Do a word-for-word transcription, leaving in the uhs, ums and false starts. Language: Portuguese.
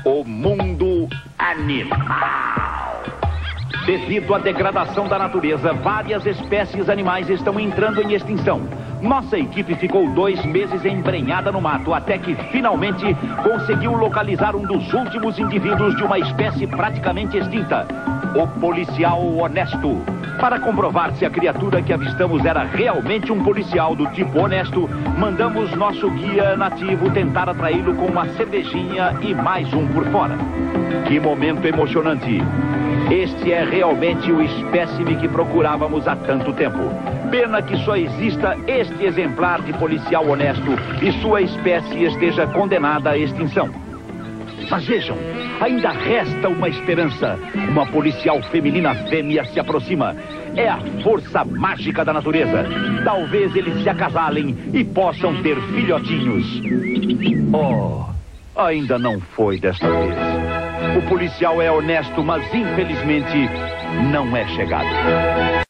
O mundo animal. Devido à degradação da natureza, várias espécies animais estão entrando em extinção. Nossa equipe ficou dois meses embrenhada no mato, até que finalmente conseguiu localizar um dos últimos indivíduos de uma espécie praticamente extinta, o policial honesto. Para comprovar se a criatura que avistamos era realmente um policial do tipo honesto, mandamos nosso guia nativo tentar atraí-lo com uma cervejinha e mais um por fora. Que momento emocionante! Este é realmente o espécime que procurávamos há tanto tempo. Pena que só exista este exemplar de policial honesto e sua espécie esteja condenada à extinção. Mas vejam, ainda resta uma esperança. Uma policial feminina fêmea se aproxima. É a força mágica da natureza. Talvez eles se acasalem e possam ter filhotinhos. Oh, ainda não foi desta vez. O policial é honesto, mas infelizmente não é chegado.